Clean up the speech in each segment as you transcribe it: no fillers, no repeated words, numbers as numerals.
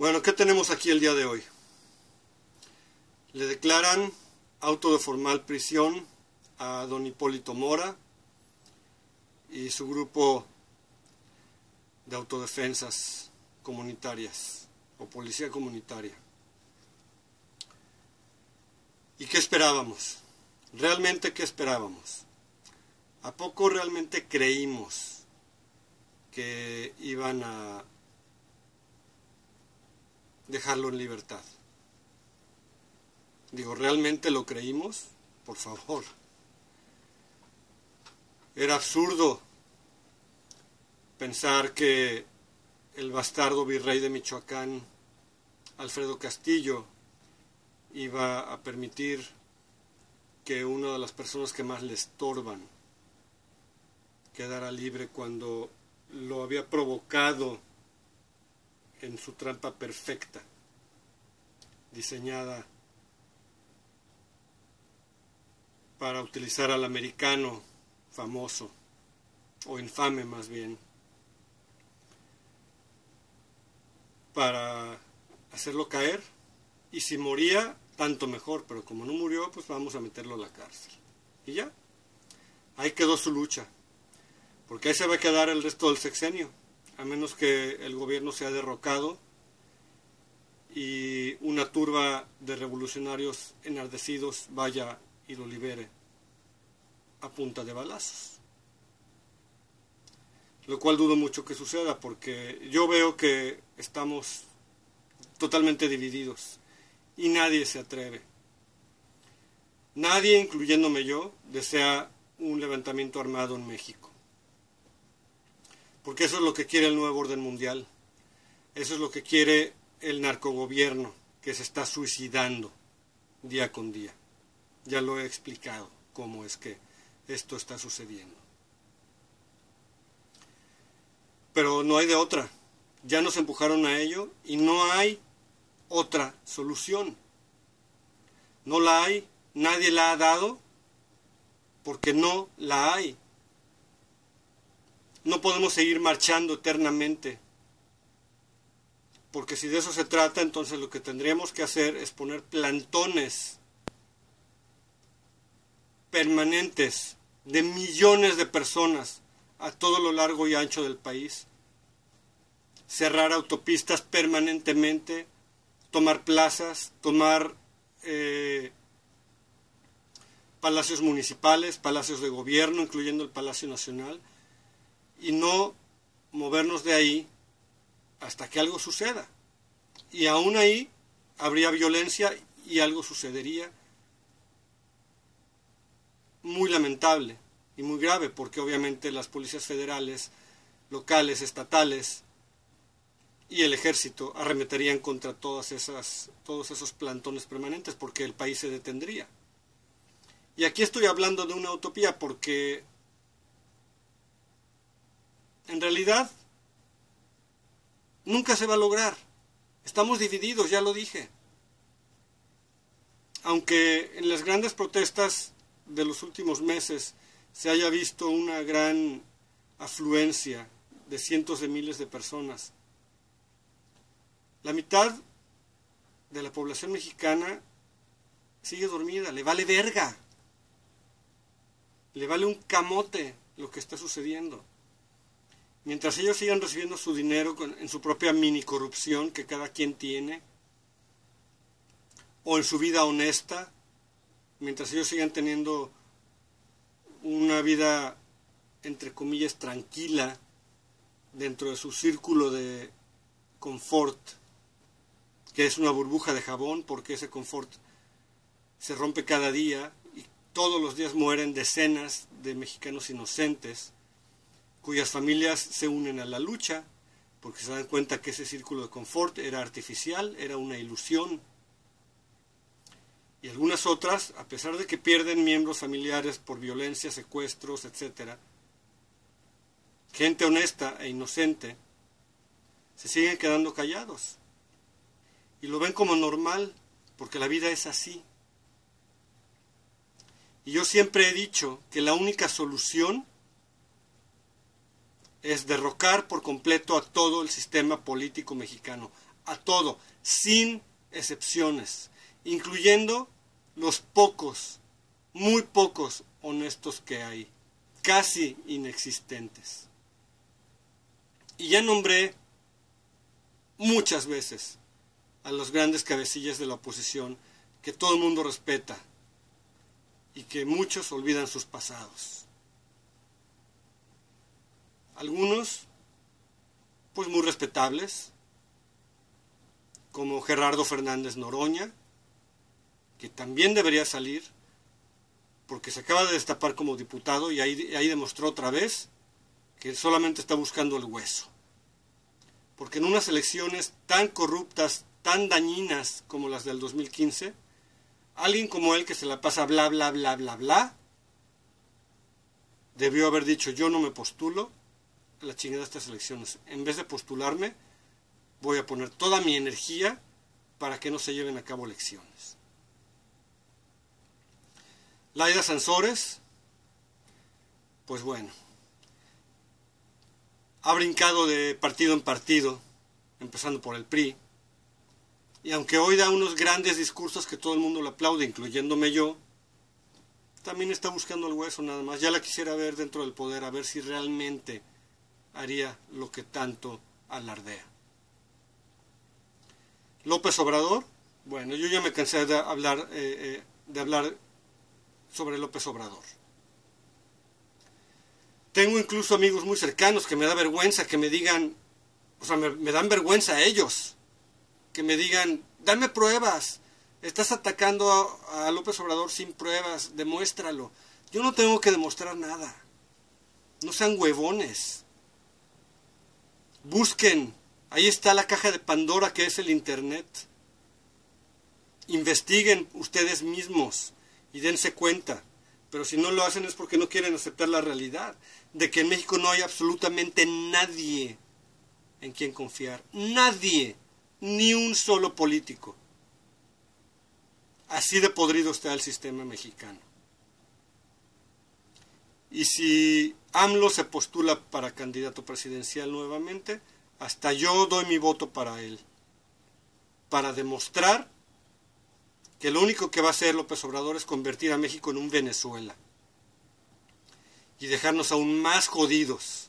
Bueno, ¿qué tenemos aquí el día de hoy? Le declaran auto de formal prisión a don Hipólito Mora y su grupo de autodefensas comunitarias o policía comunitaria. ¿Y qué esperábamos? ¿Realmente qué esperábamos? ¿A poco realmente creímos que iban a dejarlo en libertad? Digo, ¿realmente lo creímos? Por favor. Era absurdo pensar que el bastardo virrey de Michoacán, Alfredo Castillo, iba a permitir que una de las personas que más le estorban quedara libre cuando lo había provocado en su trampa perfecta, diseñada para utilizar al americano famoso, o infame más bien, para hacerlo caer, y si moría, tanto mejor, pero como no murió, pues vamos a meterlo a la cárcel. Y ya, ahí quedó su lucha, porque ahí se va a quedar el resto del sexenio, a menos que el gobierno sea derrocado y una turba de revolucionarios enardecidos vaya y lo libere a punta de balazos. Lo cual dudo mucho que suceda, porque yo veo que estamos totalmente divididos y nadie se atreve. Nadie, incluyéndome yo, desea un levantamiento armado en México. Porque eso es lo que quiere el nuevo orden mundial. Eso es lo que quiere el narcogobierno, que se está suicidando día con día. Ya lo he explicado cómo es que esto está sucediendo. Pero no hay de otra. Ya nos empujaron a ello y no hay otra solución. No la hay, nadie la ha dado, porque no la hay. No podemos seguir marchando eternamente, porque si de eso se trata, entonces lo que tendríamos que hacer es poner plantones permanentes de millones de personas a todo lo largo y ancho del país, cerrar autopistas permanentemente, tomar plazas, tomar palacios municipales, palacios de gobierno, incluyendo el Palacio Nacional, y no movernos de ahí hasta que algo suceda. Y aún ahí habría violencia y algo sucedería muy lamentable y muy grave, porque obviamente las policías federales, locales, estatales y el ejército arremeterían contra todos esos plantones permanentes, porque el país se detendría. Y aquí estoy hablando de una utopía, porque en realidad nunca se va a lograr. Estamos divididos, ya lo dije. Aunque en las grandes protestas de los últimos meses se haya visto una gran afluencia de cientos de miles de personas, la mitad de la población mexicana sigue dormida, le vale verga, le vale un camote lo que está sucediendo. Mientras ellos sigan recibiendo su dinero en su propia mini corrupción que cada quien tiene, o en su vida honesta, mientras ellos sigan teniendo una vida, entre comillas, tranquila, dentro de su círculo de confort, que es una burbuja de jabón, porque ese confort se rompe cada día y todos los días mueren decenas de mexicanos inocentes, cuyas familias se unen a la lucha, porque se dan cuenta que ese círculo de confort era artificial, era una ilusión. Y algunas otras, a pesar de que pierden miembros familiares por violencia, secuestros, etc., gente honesta e inocente, se siguen quedando callados. Y lo ven como normal, porque la vida es así. Y yo siempre he dicho que la única solución es derrocar por completo a todo el sistema político mexicano, a todo, sin excepciones, incluyendo los pocos, muy pocos honestos que hay, casi inexistentes. Y ya nombré muchas veces a los grandes cabecillas de la oposición que todo el mundo respeta y que muchos olvidan sus pasados. Algunos, pues muy respetables, como Gerardo Fernández Noroña, que también debería salir, porque se acaba de destapar como diputado y ahí demostró otra vez que solamente está buscando el hueso. Porque en unas elecciones tan corruptas, tan dañinas como las del 2015, alguien como él que se la pasa bla, bla, bla, bla, bla, debió haber dicho: yo no me postulo a la chingada de estas elecciones. En vez de postularme, voy a poner toda mi energía para que no se lleven a cabo elecciones. Laida Sansores, pues bueno, ha brincado de partido en partido, empezando por el PRI, y aunque hoy da unos grandes discursos que todo el mundo le aplaude, incluyéndome yo, también está buscando el hueso nada más. Ya la quisiera ver dentro del poder, a ver si realmente haría lo que tanto alardea. López Obrador, bueno, yo ya me cansé de hablar sobre López Obrador. Tengo incluso amigos muy cercanos que me da vergüenza que me digan, o sea, me dan vergüenza a ellos, que me digan: dame pruebas, estás atacando a López Obrador sin pruebas, demuéstralo. Yo no tengo que demostrar nada, no sean huevones. Busquen, ahí está la caja de Pandora que es el Internet. Investiguen ustedes mismos y dense cuenta. Pero si no lo hacen es porque no quieren aceptar la realidad de que en México no hay absolutamente nadie en quien confiar. Nadie, ni un solo político. Así de podrido está el sistema mexicano. Y si AMLO se postula para candidato presidencial nuevamente, hasta yo doy mi voto para él, para demostrar que lo único que va a hacer López Obrador es convertir a México en un Venezuela y dejarnos aún más jodidos.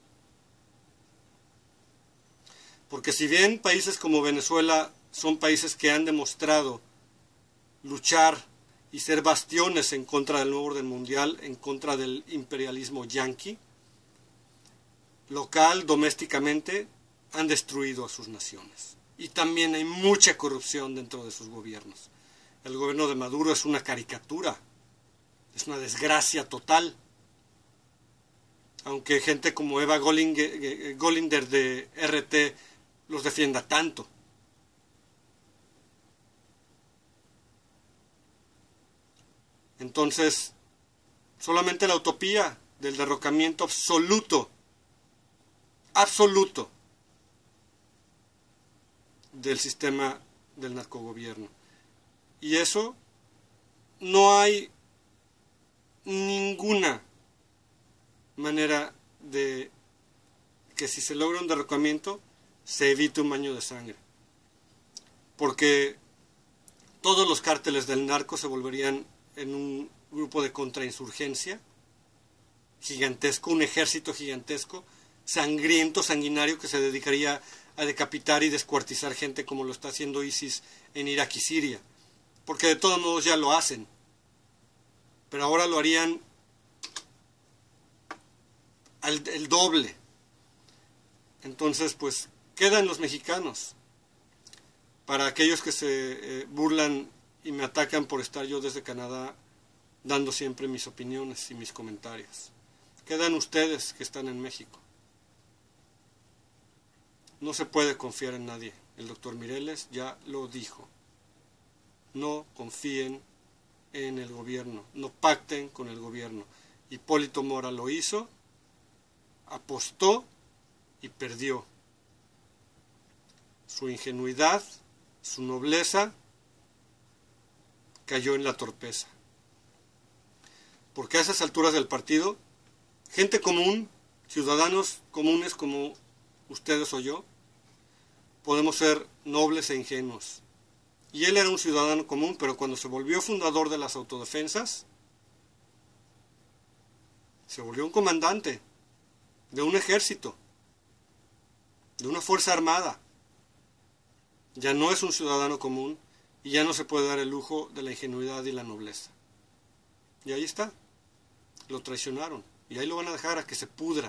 Porque si bien países como Venezuela son países que han demostrado luchar y ser bastiones en contra del nuevo orden mundial, en contra del imperialismo yanqui, local, domésticamente, han destruido a sus naciones. Y también hay mucha corrupción dentro de sus gobiernos. El gobierno de Maduro es una caricatura, es una desgracia total. Aunque gente como Eva Gollinder de RT los defienda tanto. Entonces, solamente la utopía del derrocamiento absoluto del sistema del narcogobierno. Y eso no hay ninguna manera de que si se logra un derrocamiento se evite un baño de sangre. Porque todos los cárteles del narco se volverían en un grupo de contrainsurgencia gigantesco, un ejército gigantesco, sangriento, sanguinario, que se dedicaría a decapitar y descuartizar gente como lo está haciendo ISIS en Irak y Siria. Porque de todos modos ya lo hacen. Pero ahora lo harían el doble. Entonces, pues, quedan los mexicanos. Para aquellos que se burlan y me atacan por estar yo desde Canadá dando siempre mis opiniones y mis comentarios. Quedan ustedes que están en México. No se puede confiar en nadie. El doctor Mireles ya lo dijo. No confíen en el gobierno, no pacten con el gobierno. Hipólito Mora lo hizo, apostó y perdió. Su ingenuidad, su nobleza, cayó en la torpeza. Porque a esas alturas del partido, gente común, ciudadanos comunes como ustedes o yo, podemos ser nobles e ingenuos. Y él era un ciudadano común, pero cuando se volvió fundador de las autodefensas, se volvió un comandante de un ejército, de una fuerza armada. Ya no es un ciudadano común y ya no se puede dar el lujo de la ingenuidad y la nobleza. Y ahí está, lo traicionaron y ahí lo van a dejar a que se pudra,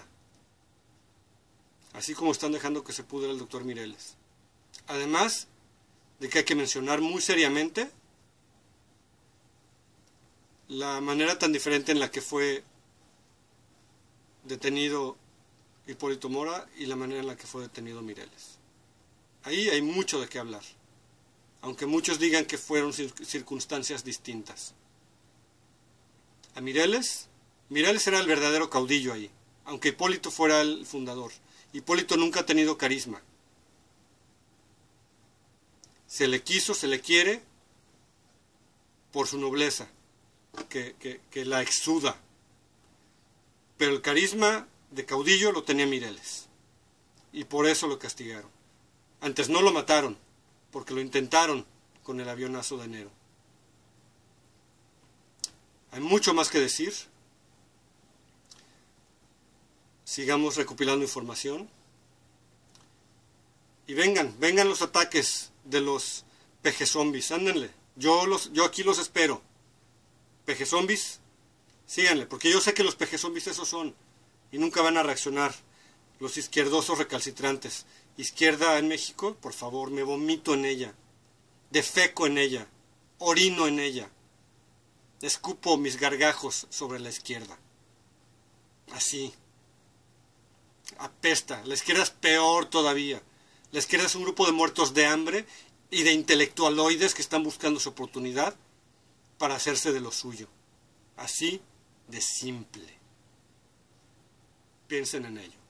así como están dejando que se pudra el doctor Mireles. Además de que hay que mencionar muy seriamente la manera tan diferente en la que fue detenido Hipólito Mora y la manera en la que fue detenido Mireles. Ahí hay mucho de qué hablar, aunque muchos digan que fueron circunstancias distintas. A Mireles era el verdadero caudillo ahí, aunque Hipólito fuera el fundador. Hipólito nunca ha tenido carisma. Se le quiso, se le quiere por su nobleza, que la exuda. Pero el carisma de caudillo lo tenía Mireles. Y por eso lo castigaron. Antes no lo mataron, porque lo intentaron con el avionazo de enero. Hay mucho más que decir. Sigamos recopilando información. Y vengan los ataques de los peje zombies, ándenle. Yo aquí los espero. Peje zombies, síganle, porque yo sé que los peje zombies esos son, y nunca van a reaccionar. Los izquierdosos recalcitrantes. Izquierda en México, por favor, me vomito en ella, defeco en ella, orino en ella, escupo mis gargajos sobre la izquierda. Así. Apesta. La izquierda es peor todavía. La izquierda es un grupo de muertos de hambre y de intelectualoides que están buscando su oportunidad para hacerse de lo suyo. Así de simple. Piensen en ello.